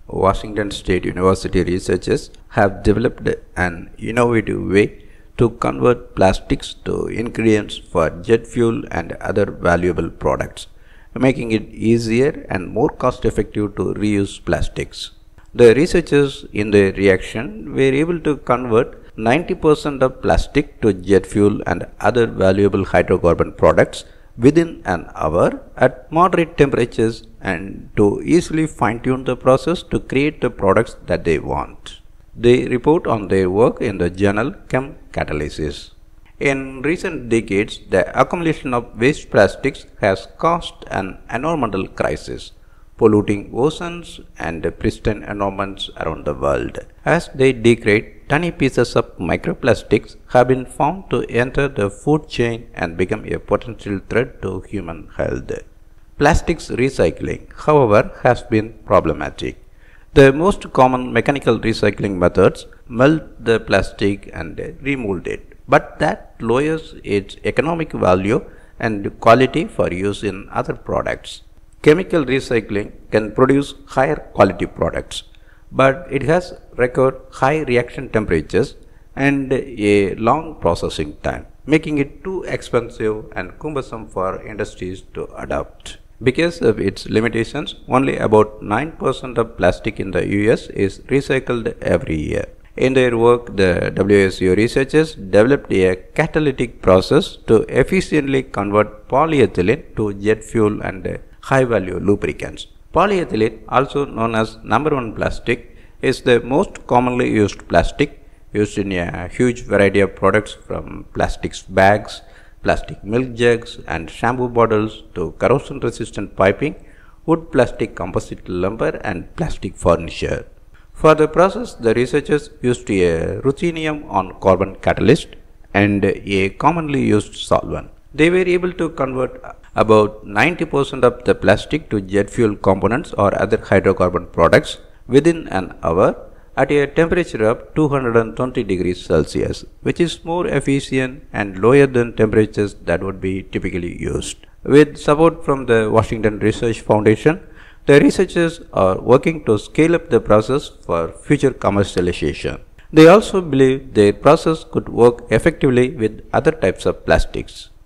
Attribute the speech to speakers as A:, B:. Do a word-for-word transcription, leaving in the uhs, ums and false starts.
A: Washington State University researchers have developed an innovative way to convert plastics to ingredients for jet fuel and other valuable products, making it easier and more cost effective to reuse plastics. The researchers in the reaction were able to convert ninety percent of plastic to jet fuel and other valuable hydrocarbon products within an hour at moderate temperatures and to easily fine-tune the process to create the products that they want. They report on their work in the journal Chem Catalysis. In recent decades, the accumulation of waste plastics has caused an environmental crisis, polluting oceans and pristine environments around the world. As they degrade, tiny pieces of microplastics have been found to enter the food chain and become a potential threat to human health. Plastics recycling, however, has been problematic. The most common mechanical recycling methods melt the plastic and remold it, but that lowers its economic value and quality for use in other products. Chemical recycling can produce higher quality products, but it has required high reaction temperatures and a long processing time, making it too expensive and cumbersome for industries to adopt. Because of its limitations, only about nine percent of plastic in the U S is recycled every year. In their work, the W S U researchers developed a catalytic process to efficiently convert polyethylene to jet fuel and high-value lubricants. Polyethylene, also known as number one plastic, is the most commonly used plastic, used in a huge variety of products from plastic bags, plastic milk jugs and shampoo bottles to corrosion-resistant piping, wood plastic composite lumber and plastic furniture. For the process, the researchers used a ruthenium on carbon catalyst and a commonly used solvent. They were able to convert about ninety percent of the plastic to jet fuel components or other hydrocarbon products within an hour at a temperature of two hundred twenty degrees Celsius, which is more efficient and lower than temperatures that would be typically used. With support from the Washington Research Foundation, the researchers are working to scale up the process for future commercialization. They also believe their process could work effectively with other types of plastics.